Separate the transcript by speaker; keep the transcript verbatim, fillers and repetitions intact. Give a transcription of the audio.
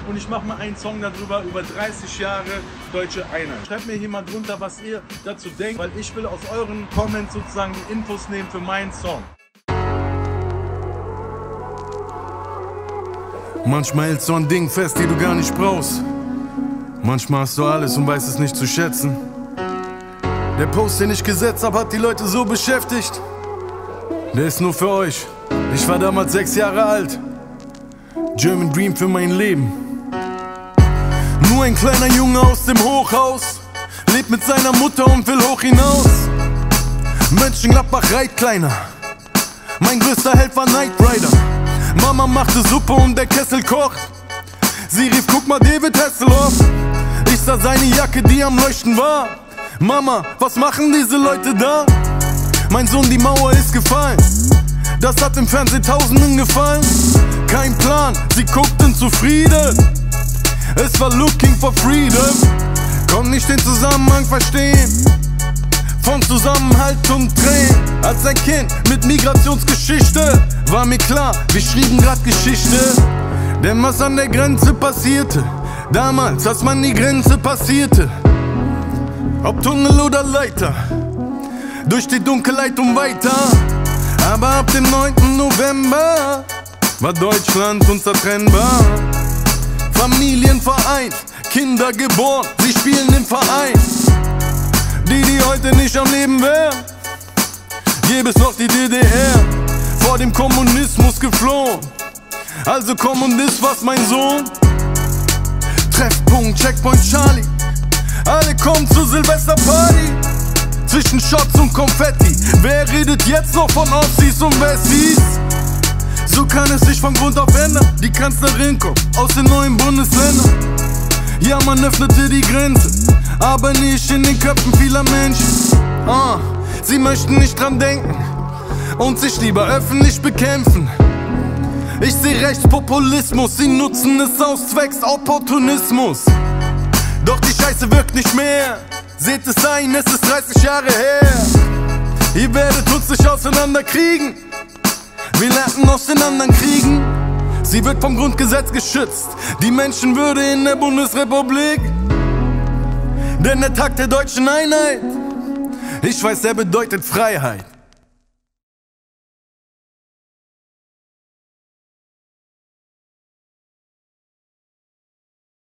Speaker 1: und ich mache mal einen Song darüber, über dreißig Jahre Deutsche Einheit. Schreibt mir hier mal drunter, was ihr dazu denkt, weil ich will aus euren Comments sozusagen die Infos nehmen für meinen Song.
Speaker 2: Manchmal hältst du an Dingen fest, die du gar nicht brauchst. Manchmal hast du alles und weißt es nicht zu schätzen. Der Post, den ich gesetzt hab, hat die Leute so beschäftigt. Der ist nur für euch. Ich war damals sechs Jahre alt. German Dream für mein Leben. Nur ein kleiner Junge aus dem Hochhaus, lebt mit seiner Mutter und will hoch hinaus. Mönchengladbach reit kleiner. Mein größter Held war Knight Rider. Mama machte Suppe und der Kessel kocht. Sie rief, guck mal, David Hasselhoff. Ich sah seine Jacke, die am Leuchten war. Mama, was machen diese Leute da? Mein Sohn, die Mauer ist gefallen. Das hat im Fernsehen Tausenden gefallen. Kein Plan, sie guckten zufrieden. Es war Looking for Freedom. Konnt nicht den Zusammenhang verstehen von Zusammenhalt und Tränen. Als ein Kind mit Migrationsgeschichte war mir klar, wir schrieben grad Geschichte. Denn was an der Grenze passierte, damals, als man die Grenze passierte, ob Tunnel oder Leiter, durch die Dunkelheit und weiter. Aber ab dem neunten November war Deutschland unzertrennbar. Familien vereint, Kinder geboren, sie spielen im Verein. Die, die heute nicht am Leben wären, gäbe es noch die D D R. Vor dem Kommunismus geflohen, also komm und iss was, mein Sohn. Treffpunkt, Checkpoint Charlie, alle kommen zur Silvesterparty. Zwischen Shots und Konfetti, wer redet jetzt noch von Ossis und Wessis? So kann es sich von Grund auf ändern. Die Kanzlerin kommt aus den neuen Bundesländern. Ja, man öffnete die Grenze, aber nicht in den Köpfen vieler Menschen. Ah, sie möchten nicht dran denken und sich lieber öffentlich bekämpfen. Ich seh Rechtspopulismus, sie nutzen es aus zwecks Opportunismus. Doch die Scheiße wirkt nicht mehr. Seht es ein, es ist dreißig Jahre her. Ihr werdet uns nicht auseinanderkriegen. Wir lernen aus den anderen Kriegen. Sie wird vom Grundgesetz geschützt, die Menschenwürde in der Bundesrepublik. Denn der Tag der deutschen Einheit, ich weiß, er bedeutet Freiheit.